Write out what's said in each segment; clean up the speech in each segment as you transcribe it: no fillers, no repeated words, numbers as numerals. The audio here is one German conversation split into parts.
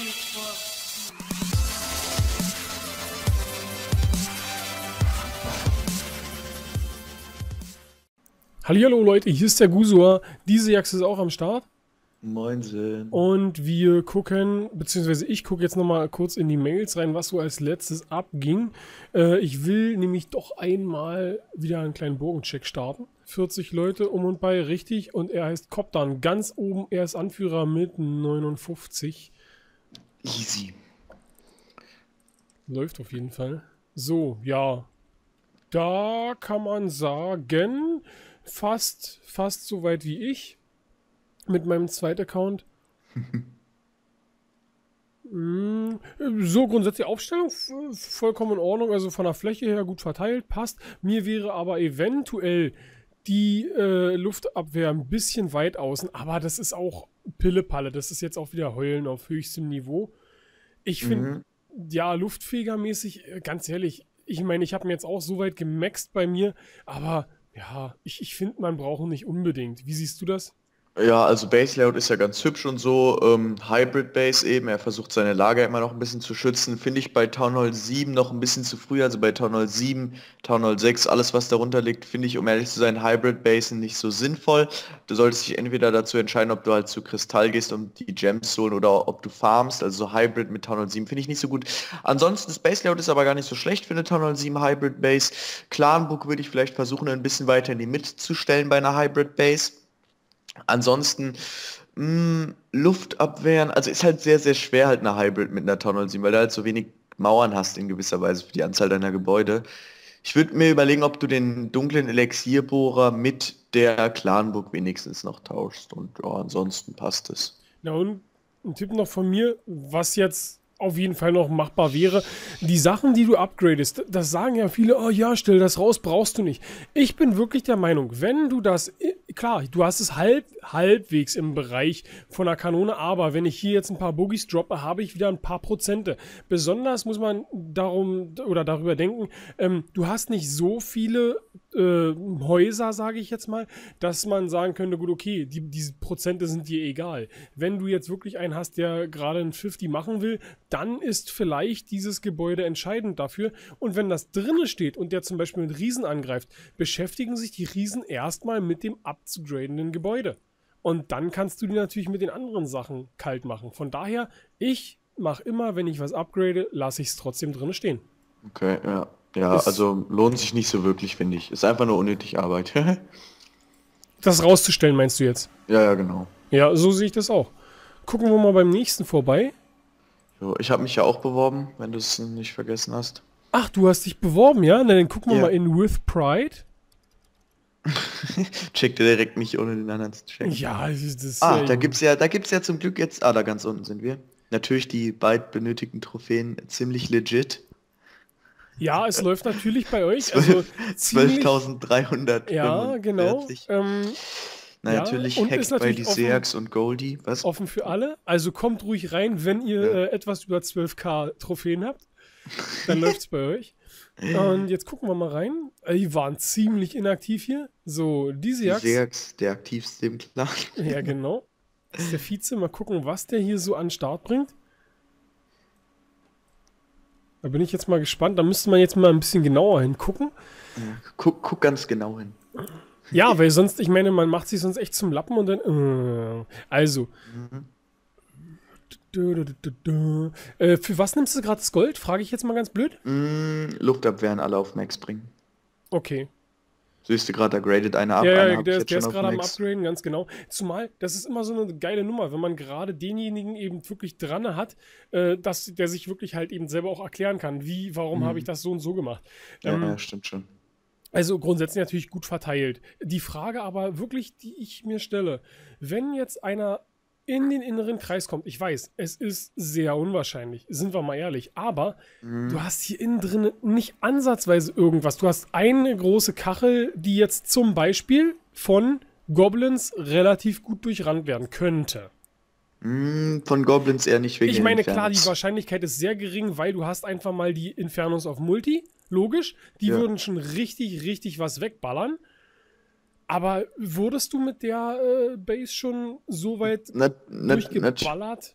Hallihallo Leute, hier ist der Gusua. Diese Jax ist auch am Start. Moinsen. Und wir gucken, beziehungsweise ich gucke jetzt nochmal kurz in die Mails rein, was so als letztes abging. Ich will nämlich doch einmal wieder einen kleinen Bogencheck starten. 40 Leute um und bei, richtig. Und er heißt Koptan. Ganz oben, er ist Anführer mit 59. Easy. Läuft auf jeden Fall. So, ja. Da kann man sagen, fast so weit wie ich. Mit meinem zweiten Account. So, grundsätzlich Aufstellung vollkommen in Ordnung, also von der Fläche her gut verteilt, passt. Mir wäre aber eventuell die Luftabwehr ein bisschen weit außen, aber das ist auch Pillepalle, das ist jetzt auch wieder Heulen auf höchstem Niveau. Ich finde, ja, luftfegermäßig, ganz ehrlich, ich meine, ich habe mir jetzt auch so weit gemaxt bei mir, aber ja, ich finde, man braucht ihn nicht unbedingt. Wie siehst du das? Ja, also Base Layout ist ja ganz hübsch und so. Hybrid Base eben, er versucht seine Lager immer noch ein bisschen zu schützen. Finde ich bei Town Hall 7 noch ein bisschen zu früh. Also bei Town Hall 7, Town Hall 6, alles was darunter liegt, finde ich, um ehrlich zu sein, Hybrid Basen nicht so sinnvoll. Du solltest dich entweder dazu entscheiden, ob du halt zu Kristall gehst und die Gems holen oder ob du farmst. Also so Hybrid mit Town Hall 7 finde ich nicht so gut. Ansonsten, das Base Layout ist aber gar nicht so schlecht für eine Town Hall 7 Hybrid Base. Clanbook würde ich vielleicht versuchen, ein bisschen weiter in die Mitte zu stellen bei einer Hybrid Base. Ansonsten Luftabwehren, also ist halt sehr, sehr schwer halt eine Hybrid mit einer Town Hall 7, weil du halt so wenig Mauern hast in gewisser Weise für die Anzahl deiner Gebäude. Ich würde mir überlegen, ob du den dunklen Elixierbohrer mit der Clanburg wenigstens noch tauschst und ja, ansonsten passt es. Na und ein Tipp noch von mir, was jetzt auf jeden Fall noch machbar wäre. Die Sachen, die du upgradest, das sagen ja viele, oh ja, stell das raus, brauchst du nicht. Ich bin wirklich der Meinung, wenn du das, klar, du hast es halbwegs im Bereich von der Kanone, aber wenn ich hier jetzt ein paar Boogies droppe, habe ich wieder ein paar Prozente. Besonders muss man darüber denken, du hast nicht so viele Häuser, sage ich jetzt mal, dass man sagen könnte, gut, okay, diese Prozente sind dir egal. Wenn du jetzt wirklich einen hast, der gerade ein 50 machen will, dann ist vielleicht dieses Gebäude entscheidend dafür. Und wenn das drinne steht und der zum Beispiel mit Riesen angreift, beschäftigen sich die Riesen erstmal mit dem abzugradenden Gebäude. Und dann kannst du die natürlich mit den anderen Sachen kalt machen. Von daher, ich mache immer, wenn ich was upgrade, lasse ich es trotzdem drinne stehen. Okay, ja. Ja, also lohnt sich nicht so wirklich, finde ich. Ist einfach nur unnötig Arbeit. Das rauszustellen, meinst du jetzt? Ja, genau. Ja, so sehe ich das auch. Gucken wir mal beim nächsten vorbei. Jo, ich habe mich ja auch beworben, wenn du es nicht vergessen hast. Ach, du hast dich beworben, ja? Na, dann gucken wir Ja. mal in With Pride. Checkt ihr direkt nicht, ohne den anderen zu checken. Ja, das Da gibt's ja zum Glück jetzt, da ganz unten sind wir. Natürlich die beiden benötigten Trophäen ziemlich legit. Ja, es läuft natürlich bei euch. Also 12.300. Ja, genau. Natürlich und Hacked ist bei natürlich die Seax und Goldie. Was? offen für alle. Also kommt ruhig rein, wenn ihr etwas über 12.000 Trophäen habt. Dann läuft's bei euch. Und jetzt gucken wir mal rein. Die waren ziemlich inaktiv hier. So, die Seax. Die Seax, der aktivste im Clan. Ja, genau. Das ist der Vize. Mal gucken, was der hier so an den Start bringt. Da bin ich jetzt mal gespannt. Da müsste man jetzt mal ein bisschen genauer hingucken. Ja, guck ganz genau hin. Ja, weil sonst, ich meine, man macht sich sonst echt zum Lappen und dann... Also. Für was nimmst du gerade das Gold? Frage ich jetzt mal ganz blöd. Luftabwehren alle auf Max bringen. Okay. Siehst du gerade, da gradet einer ab. Ja, einer der ist schon gerade am Max. Upgraden, ganz genau. Zumal, das ist immer so eine geile Nummer, wenn man gerade denjenigen eben wirklich dran hat, dass der sich wirklich halt eben selber auch erklären kann, warum habe ich das so und so gemacht. Ja, stimmt schon. Also grundsätzlich natürlich gut verteilt. Die Frage aber wirklich, die ich mir stelle, wenn jetzt einer in den inneren Kreis kommt, ich weiß, es ist sehr unwahrscheinlich, sind wir mal ehrlich, aber du hast hier innen drin nicht ansatzweise irgendwas. Du hast eine große Kachel, die jetzt zum Beispiel von Goblins relativ gut durchrannt werden könnte. Von Goblins eher nicht wegen Ich den meine, klar, Infernos. die Wahrscheinlichkeit ist sehr gering, weil du hast einfach mal die Infernos auf Multi, logisch. Die Ja. würden schon richtig was wegballern. Aber wurdest du mit der Base schon so weit durchgeballert?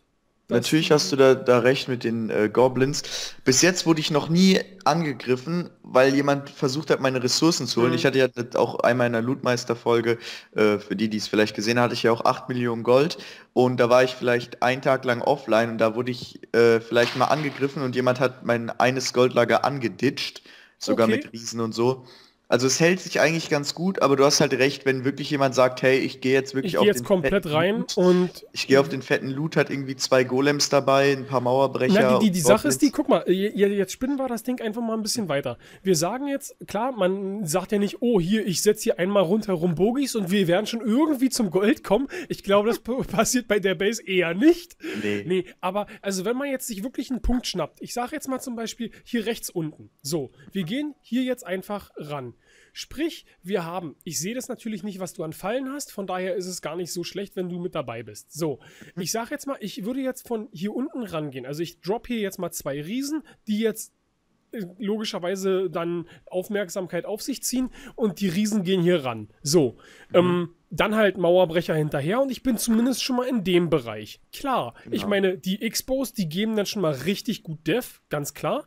Natürlich hast du da recht mit den Goblins. Bis jetzt wurde ich noch nie angegriffen, weil jemand versucht hat, meine Ressourcen zu holen. Ich hatte ja auch einmal in der Lootmeister-Folge, für die es vielleicht gesehen haben, hatte ich ja auch 8 Millionen Gold. Und da war ich vielleicht einen Tag lang offline und da wurde ich vielleicht mal angegriffen und jemand hat mein eines Goldlager angeditscht, sogar Okay. mit Riesen und so. Also es hält sich eigentlich ganz gut, aber du hast halt recht, wenn wirklich jemand sagt, hey, ich gehe jetzt wirklich Ich gehe auf jetzt den komplett fetten rein Loot. und Ich gehe auf den fetten Loot, hat irgendwie 2 Golems dabei, ein paar na, Mauerbrecher und die Sache ist die, Goblins. guck mal, jetzt spinnen wir das Ding einfach mal ein bisschen weiter. Wir sagen jetzt, klar, man sagt ja nicht, oh, hier, ich setze hier einmal rundherum Bogis und wir werden schon irgendwie zum Gold kommen. Ich glaube, das passiert bei der Base eher nicht. Nee. Nee, aber, also wenn man jetzt sich wirklich einen Punkt schnappt, ich sage jetzt mal zum Beispiel hier rechts unten. So, wir gehen hier jetzt einfach ran. Sprich, wir haben, ich sehe das natürlich nicht, was du an Fallen hast, von daher ist es gar nicht so schlecht, wenn du mit dabei bist. So, ich sage jetzt mal, ich würde jetzt von hier unten rangehen. Also ich drop hier jetzt mal 2 Riesen, die jetzt logischerweise dann Aufmerksamkeit auf sich ziehen und die Riesen gehen hier ran. So, dann halt Mauerbrecher hinterher und ich bin zumindest schon mal in dem Bereich. Klar, ich meine, die Expos, die geben dann schon mal richtig gut Def, ganz klar.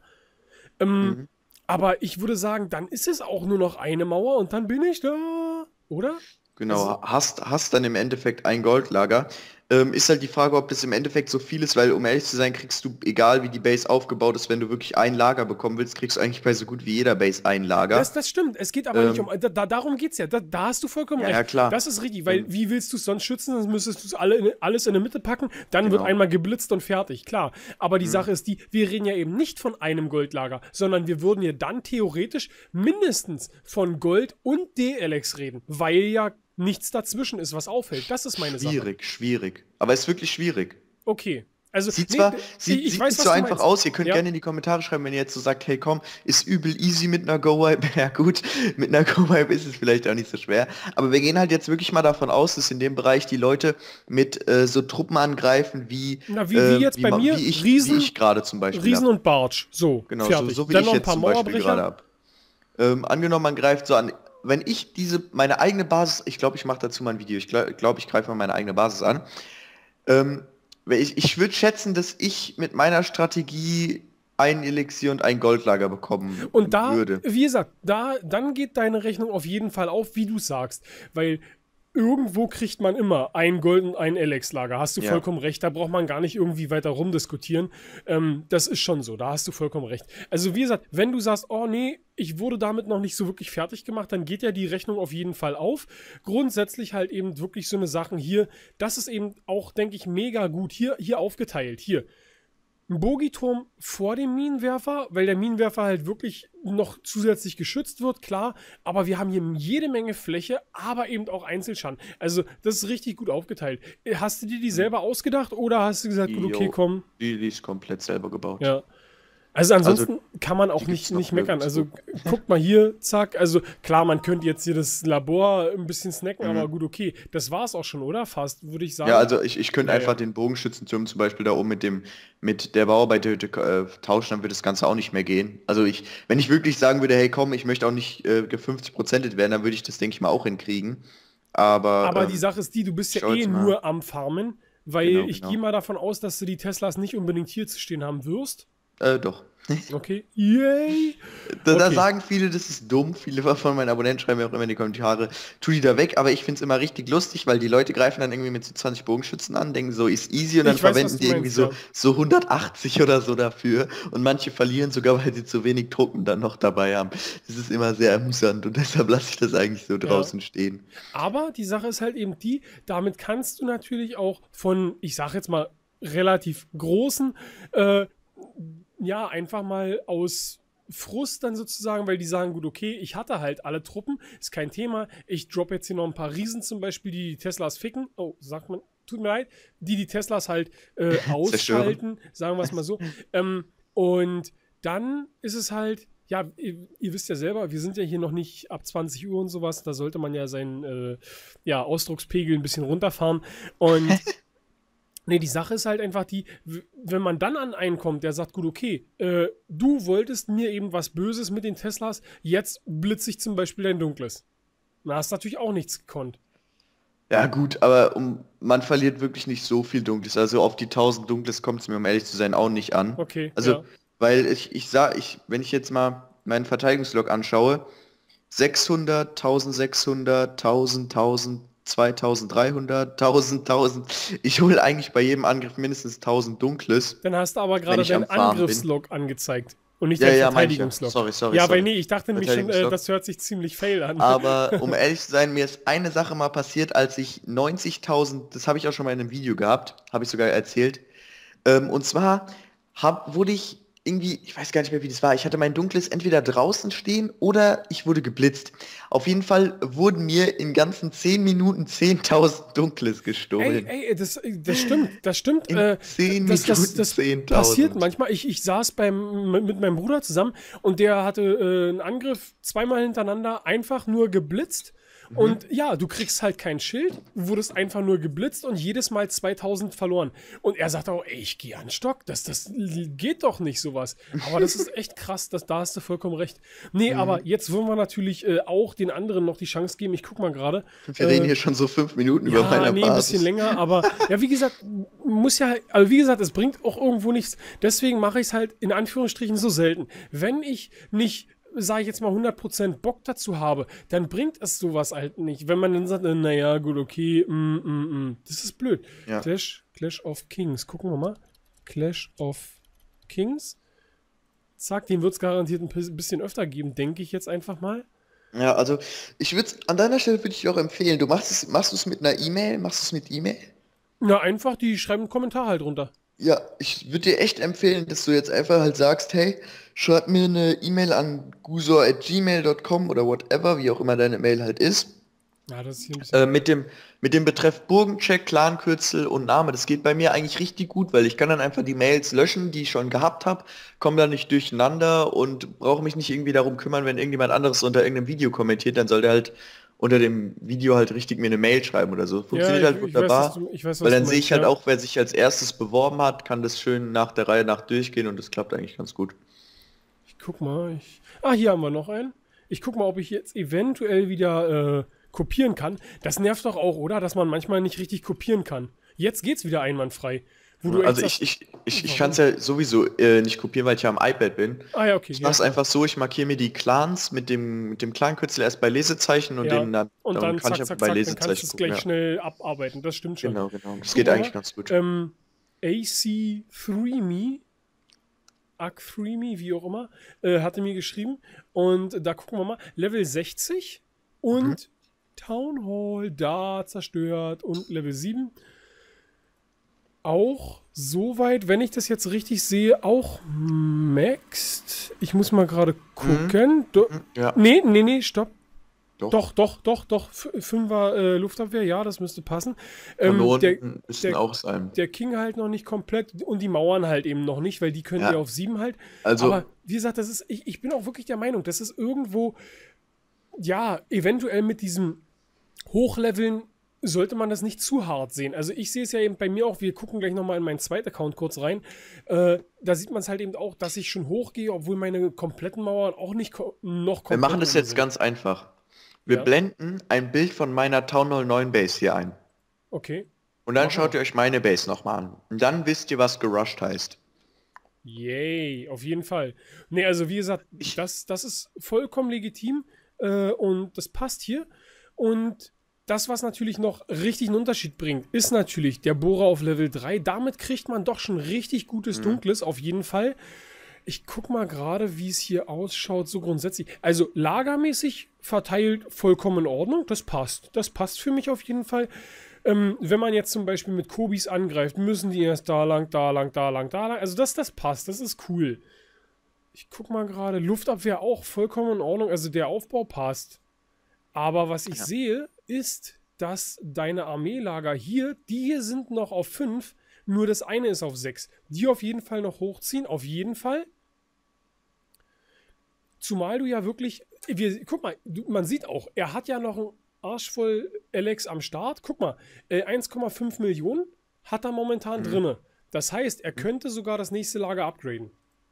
Aber ich würde sagen, dann ist es auch nur noch eine Mauer und dann bin ich da, oder? Genau, hast dann im Endeffekt ein Goldlager. Ist halt die Frage, ob das im Endeffekt so viel ist, weil um ehrlich zu sein, kriegst du, egal wie die Base aufgebaut ist, wenn du wirklich ein Lager bekommen willst, kriegst du eigentlich bei so gut wie jeder Base ein Lager. Das stimmt. Es geht aber nicht um. Darum geht es ja. Da hast du vollkommen recht. Ja, klar. Das ist richtig, weil wie willst du es sonst schützen? Dann müsstest du es alles in der Mitte packen, dann wird Genau. einmal geblitzt und fertig. Klar. Aber die Sache ist die, wir reden ja eben nicht von einem Goldlager, sondern wir würden ja dann theoretisch mindestens von Gold und D-Elex reden, weil ja nichts dazwischen ist, was auffällt. Das ist meine Sache. Schwierig. Aber es ist wirklich schwierig. Okay. Also, Sieht nee, zwar, ich sieht weiß, nicht was so du einfach meinst. aus, ihr könnt Ja. gerne in die Kommentare schreiben, wenn ihr jetzt so sagt, hey komm, ist übel easy mit einer Go-Wipe. Ja gut, mit einer Go-Wipe ist es vielleicht auch nicht so schwer. Aber wir gehen halt jetzt wirklich mal davon aus, dass in dem Bereich die Leute mit so Truppen angreifen, wie, Na, wie jetzt bei mir, wie ich Riesen- gerade zum Beispiel Riesen hab. und Barge. So, Genau, fertig. so wie Dann ich noch ein jetzt paar zum Beispiel gerade Mauerbrecher. hab. Angenommen, man greift so an. Wenn ich meine eigene Basis, ich glaube, ich mache dazu mal ein Video, ich glaube, ich greife mal meine eigene Basis an. Ich würde schätzen, dass ich mit meiner Strategie ein Elixier und ein Goldlager bekommen Und da, würde. wie gesagt, dann geht deine Rechnung auf jeden Fall auf, wie du sagst. Weil irgendwo kriegt man immer ein Gold und ein Elex-Lager. Hast du Ja. vollkommen recht. Da braucht man gar nicht irgendwie weiter rumdiskutieren. Das ist schon so. Da hast du vollkommen recht. Also, wie gesagt, wenn du sagst, oh nee, ich wurde damit noch nicht so wirklich fertig gemacht, dann geht ja die Rechnung auf jeden Fall auf. Grundsätzlich halt eben wirklich so eine Sachen hier. Das ist eben auch, denke ich, mega gut. Hier aufgeteilt. Hier. Ein Bogiturm vor dem Minenwerfer, weil der Minenwerfer halt wirklich noch zusätzlich geschützt wird, klar. Aber wir haben hier jede Menge Fläche, aber eben auch Einzelschaden. Also, das ist richtig gut aufgeteilt. Hast du dir die selber ausgedacht oder hast du gesagt, gut, okay, Jo, komm? die ist komplett selber gebaut. Ja. Also ansonsten kann man auch die gibt's nicht noch meckern. Also nirgendwo. guckt mal hier, zack. Also klar, man könnte jetzt hier das Labor ein bisschen snacken, Mhm. aber gut, okay. Das war es auch schon, oder? Fast, würde ich sagen. Ja, also ich könnte Ja, einfach ja. den Bogenschützenturm zum Beispiel da oben mit der Bauarbeiterhütte tauschen, dann würde das Ganze auch nicht mehr gehen. Also wenn ich wirklich sagen würde, hey komm, ich möchte auch nicht 50%ed werden, dann würde ich das, denke ich mal, auch hinkriegen. Aber die Sache ist die, du bist ja schau eh jetzt mal. nur am Farmen, weil Genau, ich genau. gehe mal davon aus, dass du die Teslas nicht unbedingt hier zu stehen haben wirst. Doch. Okay. Yay! Da Okay. sagen viele, das ist dumm. Viele von meinen Abonnenten schreiben mir auch immer in die Kommentare, tu die da weg, aber ich finde es immer richtig lustig, weil die Leute greifen dann irgendwie mit so 20 Bogenschützen an, denken so, ist easy und dann Ich weiß, was verwenden du die irgendwie meinst, so 180 oder so dafür und manche verlieren sogar, weil sie zu wenig Truppen dann noch dabei haben. Das ist immer sehr amüsant und deshalb lasse ich das eigentlich so draußen stehen. Aber die Sache ist halt eben die, damit kannst du natürlich auch von, ich sag jetzt mal, relativ großen, ja, einfach mal aus Frust dann sozusagen, weil die sagen, gut, okay, ich hatte halt alle Truppen, ist kein Thema, ich drop jetzt hier noch ein paar Riesen zum Beispiel, die Teslas ficken, oh, sagt man, tut mir leid, die Teslas halt ausschalten, sagen wir es mal so, und dann ist es halt, ja, ihr wisst ja selber, wir sind ja hier noch nicht ab 20 Uhr und sowas, da sollte man ja seinen Ausdruckspegel ein bisschen runterfahren und nee, die Sache ist halt einfach die, wenn man dann an einen kommt, der sagt, gut, okay, du wolltest mir eben was Böses mit den Teslas, jetzt blitze ich zum Beispiel dein Dunkles. Na, hast natürlich auch nichts gekonnt. Ja gut, aber man verliert wirklich nicht so viel Dunkles. Also auf die 1000 Dunkles kommt es mir, um ehrlich zu sein, auch nicht an. Okay, Also, ja. weil wenn ich jetzt mal meinen Verteidigungslog anschaue, 600, 1600, 1000, 1000, 2300, 1000. Ich hole eigentlich bei jedem Angriff mindestens 1000 Dunkles, Dann hast du aber wenn gerade ich deinen am Farm bin. Angriffslog angezeigt und nicht Ja, deinen ja, meine ich ja. Verteidigungslog. Ja, weil Sorry. nee, ich dachte nämlich schon, Verteidigungslog. das hört sich ziemlich fail an. Aber um ehrlich zu sein, mir ist eine Sache mal passiert, als ich 90.000, das habe ich auch schon mal in einem Video gehabt, habe ich sogar erzählt. Und zwar wurde ich irgendwie, ich weiß gar nicht mehr, wie das war. Ich hatte mein Dunkles entweder draußen stehen oder ich wurde geblitzt. Auf jeden Fall wurden mir in ganzen 10 Minuten 10.000 Dunkles gestohlen. Das stimmt. In 10 Das Minuten 10.000. passiert manchmal. Ich saß mit meinem Bruder zusammen und der hatte einen Angriff zweimal hintereinander einfach nur geblitzt. Und ja, du kriegst halt kein Schild, wurdest einfach nur geblitzt und jedes Mal 2000 verloren. Und er sagt auch, ey, ich gehe an den Stock, das geht doch nicht sowas. Aber das ist echt krass, da hast du vollkommen recht. Nee, aber jetzt wollen wir natürlich auch den anderen noch die Chance geben. Ich guck mal gerade. Wir reden hier schon so 5 Minuten über meiner Nee, ein Basis. bisschen länger, aber ja, wie gesagt, es bringt auch irgendwo nichts. Deswegen mache ich es halt in Anführungsstrichen so selten. Wenn ich nicht, sage ich jetzt mal, 100% Bock dazu habe, dann bringt es sowas halt nicht. Wenn man dann sagt, naja, gut, okay, das ist blöd. Ja. Clash of Kings, gucken wir mal. Clash of Kings. Zack, den wird es garantiert ein bisschen öfter geben, denke ich jetzt einfach mal. Ja, also an deiner Stelle würde ich dir auch empfehlen, machst du es mit einer E-Mail, Na, einfach, die schreiben einen Kommentar halt runter. Ja, ich würde dir echt empfehlen, dass du jetzt einfach halt sagst, hey, schreib mir eine E-Mail an gusor@gmail.com oder whatever, wie auch immer deine Mail halt ist. Ja, das ist hier ein bisschen. Mit dem Betreff Burgencheck, Clankürzel und Name. Das geht bei mir eigentlich richtig gut, weil ich kann dann einfach die Mails löschen, die ich schon gehabt habe, komme da nicht durcheinander und brauche mich nicht irgendwie darum kümmern, wenn irgendjemand anderes unter irgendeinem Video kommentiert, dann soll der halt unter dem Video halt richtig mir eine Mail schreiben oder so. Funktioniert halt wunderbar, Ich weiß, was weil dann du sehe meinst, ich halt ja. auch, wer sich als erstes beworben hat, kann das schön nach der Reihe nach durchgehen und das klappt eigentlich ganz gut. Ich guck mal. Hier haben wir noch einen. Ich guck mal, ob ich jetzt eventuell wieder kopieren kann. Das nervt doch auch, oder? Dass man manchmal nicht richtig kopieren kann. Jetzt geht's wieder einwandfrei. Wo du Also echt ich kann es ja sowieso nicht kopieren, weil ich ja am iPad bin. ja, okay. Ich mache es einfach so, ich markiere mir die Clans mit dem Clankürzel erst bei Lesezeichen und Ja. dann Und dann kann ich zack, einfach bei dann kannst du Lesezeichen es gleich gucken. Ja. schnell abarbeiten. Das stimmt schon. Genau. Das Guck geht mal, eigentlich ganz gut. AC3Me, Ak3Me, wie auch immer, hatte mir geschrieben. Und da gucken wir mal. Level 60 und Town Hall da zerstört und Level 7. Auch soweit, wenn ich das jetzt richtig sehe, auch maxed. Ich muss mal gerade gucken. Ja, Nee, stopp. doch. Doch. Fünfer Luftabwehr, ja, das müsste passen. Kanonen müssten auch sein. Der King halt noch nicht komplett und die Mauern halt eben noch nicht, weil die können Ja. ja auf 7 halt. Also- Aber wie gesagt, ich bin auch wirklich der Meinung, das ist irgendwo, ja, eventuell mit diesem Hochleveln sollte man das nicht zu hart sehen. Also ich sehe es ja eben bei mir auch, wir gucken gleich nochmal in meinen zweiten Account kurz rein. Da sieht man es halt eben auch, dass ich schon hochgehe, obwohl meine kompletten Mauern auch nicht noch komplett Wir machen das jetzt sind. ganz einfach. Wir Ja. blenden ein Bild von meiner Town Hall 9 Base hier ein. Okay. Und dann Machen schaut wir. ihr euch meine Base nochmal an. Und dann wisst ihr, was gerusht heißt. Yay, auf jeden Fall. Nee, also wie gesagt, das ist vollkommen legitim und das passt hier. Und das, was natürlich noch richtig einen Unterschied bringt, ist natürlich der Bohrer auf Level 3. Damit kriegt man doch schon richtig gutes Dunkles, auf jeden Fall. Ich guck mal gerade, wie es hier ausschaut, so grundsätzlich. Also lagermäßig verteilt vollkommen in Ordnung, das passt. Das passt für mich auf jeden Fall. Wenn man jetzt zum Beispiel mit Kobis angreift, müssen die erst da lang. Also das passt, das ist cool. Ich guck mal gerade, Luftabwehr auch vollkommen in Ordnung, also der Aufbau passt. Aber was ich sehe, ist, dass deine Armeelager hier, die hier sind noch auf 5, nur das eine ist auf 6. Die auf jeden Fall noch hochziehen, auf jeden Fall. Zumal du ja wirklich, guck mal, man sieht auch, er hat ja noch einen Arsch voll Alex am Start. Guck mal, 1,5 Millionen hat er momentan drinne. Das heißt, er könnte sogar das nächste Lager upgraden.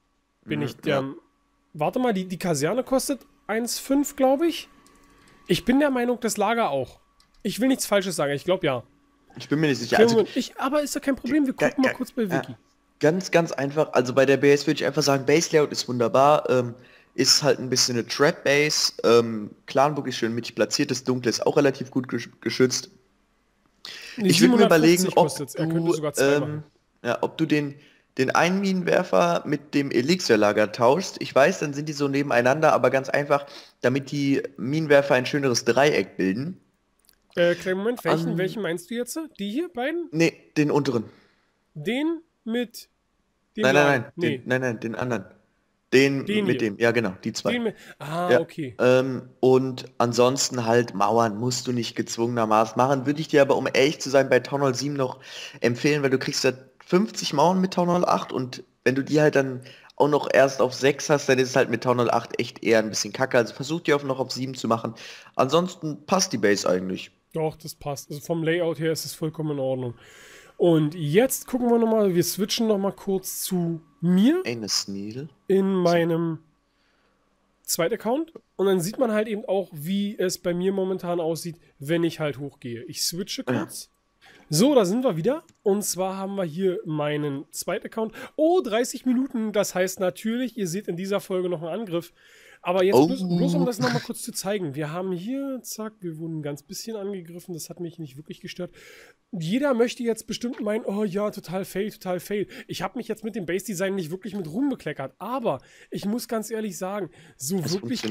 Warte mal, die Kaserne kostet 1,5, glaube ich. Ich bin der Meinung, das Lager auch. Ich will nichts Falsches sagen, ich glaube ja. Ich bin mir nicht sicher. Also, Aber ist ja kein Problem, wir gucken mal kurz bei Wiki. Ganz, ganz einfach. Also bei der Base würde ich einfach sagen, Base Layout ist wunderbar. Ist halt ein bisschen eine Trap Base. Clanburg ist schön mittig platziert. Das Dunkle ist auch relativ gut geschützt. Ich würde mir überlegen, ob du den einen Minenwerfer mit dem Elixierlager tauschst. Ich weiß, dann sind die so nebeneinander, aber ganz einfach, damit die Minenwerfer ein schöneres Dreieck bilden. Kleinen Moment, welchen meinst du jetzt? Die hier beiden? Nee, den unteren. Den mit dem Nein, den anderen. Den mit hier. Dem, ja genau, die zwei. Okay. Und ansonsten halt Mauern musst du nicht gezwungenermaßen machen. Würde ich dir aber, um ehrlich zu sein, bei Town Hall 7 noch empfehlen, weil du kriegst da 50 Mauern mit Town Hall 8 und wenn du die halt dann auch noch erst auf 6 hast, dann ist es halt mit Town Hall 8 echt eher ein bisschen kacke. Also versuch die noch auf 7 zu machen. Ansonsten passt die Base eigentlich. Doch, das passt. Also vom Layout her ist es vollkommen in Ordnung. Und jetzt gucken wir nochmal, wir switchen nochmal kurz zu mir in meinem zweiten Account. Und dann sieht man halt eben auch, wie es bei mir momentan aussieht, wenn ich halt hochgehe. Ich switche kurz. So, da sind wir wieder. Und zwar haben wir hier meinen zweiten Account. Oh, 30 Minuten. Das heißt natürlich, ihr seht in dieser Folge noch einen Angriff. Aber jetzt bloß um das nochmal kurz zu zeigen. Wir haben hier, zack, wir wurden ein ganz bisschen angegriffen. Das hat mich nicht wirklich gestört. Jeder möchte jetzt bestimmt meinen, oh ja, total fail, total fail. Ich habe mich jetzt mit dem Base-Design nicht wirklich mit Ruhm bekleckert. Aber ich muss ganz ehrlich sagen, so wirklich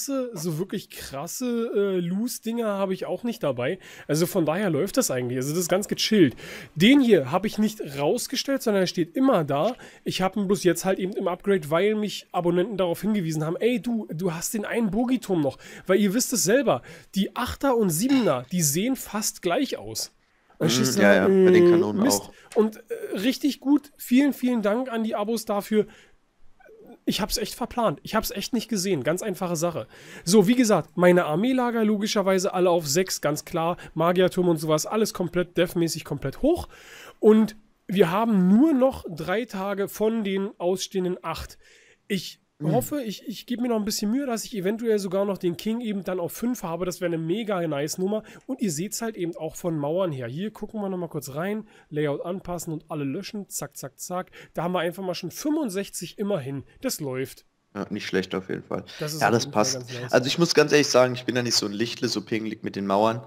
krasse Loose-Dinger habe ich auch nicht dabei. Also von daher läuft das eigentlich. Also das ist ganz gechillt. Den hier habe ich nicht rausgestellt, sondern er steht immer da. Ich habe ihn bloß jetzt halt eben im Upgrade, weil mich Abonnenten darauf hingewiesen haben, ey, du hast den einen Bogiturm noch. Weil ihr wisst es selber, die 8er und 7er, die sehen fast gleich aus. Bei den Kanonen Mist. Auch. Und richtig gut, vielen, vielen Dank an die Abos dafür. Ich hab's echt verplant. Ich hab's echt nicht gesehen. Ganz einfache Sache. So, wie gesagt, meine Armeelager logischerweise alle auf 6, ganz klar. Magierturm und sowas, alles komplett devmäßig komplett hoch. Und wir haben nur noch 3 Tage von den ausstehenden 8. Ich hoffe, ich gebe mir noch ein bisschen Mühe, dass ich eventuell sogar noch den King eben dann auf 5 habe. Das wäre eine mega nice Nummer. Und ihr seht es halt eben auch von Mauern her. Hier gucken wir nochmal kurz rein. Layout anpassen und alle löschen. Zack, zack, zack. Da haben wir einfach mal schon 65 immerhin. Das läuft. Ja, nicht schlecht auf jeden Fall. Das passt. Nice. Also ich muss ganz ehrlich sagen, ich bin da nicht so ein Lichtle, so pingelig mit den Mauern.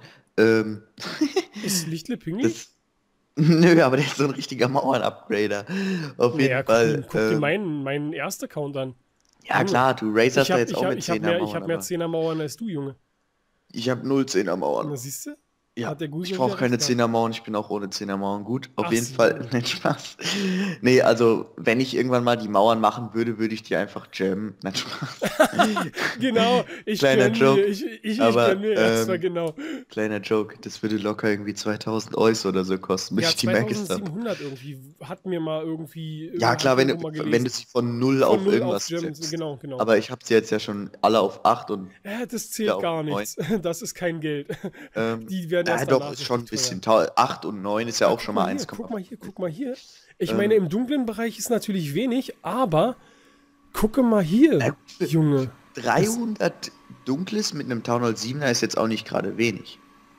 Ist Lichtle pingelig? Nö, aber der ist so ein richtiger Mauern-Upgrader. Auf jeden Fall. Guck dir meinen ersten Account an. Ja klar, du racerst da jetzt auch mit 10er Mauern. Ich habe mehr 10er Mauern als du, Junge. Ich habe 0 10er Mauern. Na, siehst du? Ja, ich brauche keine 10er Mauern, ich bin auch ohne 10er Mauern gut. Auf jeden Fall, nein, Spaß. Nee, also, wenn ich irgendwann mal die Mauern machen würde, würde ich die einfach jammen. Nein, Spaß. Genau, kleiner Joke. Ich gönn mir erstmal, genau. Kleiner Joke, das würde locker irgendwie 2000 Euro oder so kosten, bis ich die Max habe. 2700 irgendwie, hat mir mal irgendwie... Ja klar, wenn du sie von 0 auf irgendwas setzt. Genau. Aber ich habe sie jetzt ja schon alle auf 8 und... Ja, das zählt gar nichts. Das ist kein Geld. Die werden doch, ist schon ein bisschen teuer. 8 und 9 ist ja auch schon mal 1,5. Guck mal hier. Ich meine, im dunklen Bereich ist natürlich wenig, aber gucke mal hier, Junge. 300 Dunkles mit einem Town Hall 7er ist jetzt auch nicht gerade wenig.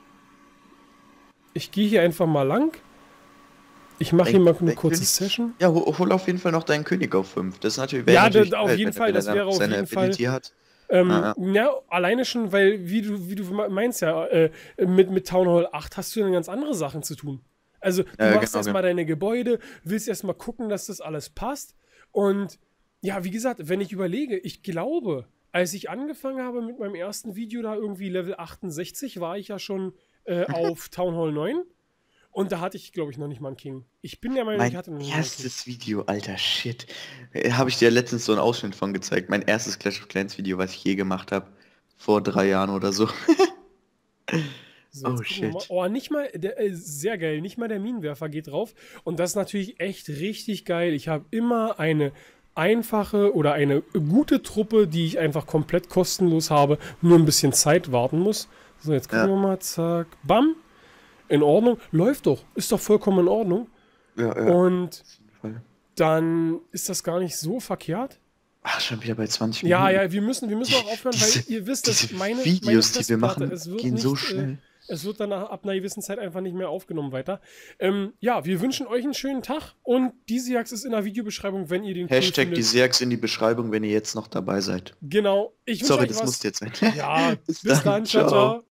Ich gehe hier einfach mal lang. Ich mache hier mal eine kurze Session. Ja, hol auf jeden Fall noch deinen König auf 5. Das ist natürlich... Ja, auf jeden Fall, das wäre auf jeden Fall... Hat. Ja, alleine schon, weil, wie du meinst ja, mit Town Hall 8 hast du dann ganz andere Sachen zu tun. Also, du machst erstmal deine Gebäude, willst erstmal gucken, dass das alles passt. Und ja, wie gesagt, wenn ich überlege, ich glaube, als ich angefangen habe mit meinem ersten Video, da irgendwie Level 68, war ich ja schon auf Town Hall 9. Und da hatte ich, glaube ich, noch nicht mal einen King. Ich bin der Meinung, ich hatte noch nicht mal einen King. Mein erstes Video, alter Shit. Habe ich dir letztens so einen Ausschnitt von gezeigt. Mein erstes Clash of Clans Video, was ich je gemacht habe. Vor 3 Jahren oder so. So, oh shit. Oh, nicht mal, sehr geil, nicht mal der Minenwerfer geht drauf. Und das ist natürlich echt richtig geil. Ich habe immer eine einfache oder eine gute Truppe, die ich einfach komplett kostenlos habe, nur ein bisschen Zeit warten muss. So, jetzt gucken wir mal, zack, bam. In Ordnung, läuft doch, ist doch vollkommen in Ordnung. Ja. Und dann ist das gar nicht so verkehrt. Ach, schon wieder bei 20 Minuten. Ja, wir müssen auch aufhören, weil ihr wisst, dass meine Videos, die wir Festplatte, machen, gehen so schnell. Es wird dann ab einer gewissen Zeit einfach nicht mehr aufgenommen weiter. Ja, wir wünschen euch einen schönen Tag und Disiax ist in der Videobeschreibung, wenn ihr den Hashtag Disiax in die Beschreibung, wenn ihr jetzt noch dabei seid. Genau. Ich wünsche Sorry, euch das was. muss jetzt sein. Ja, bis dann. Ciao, ciao.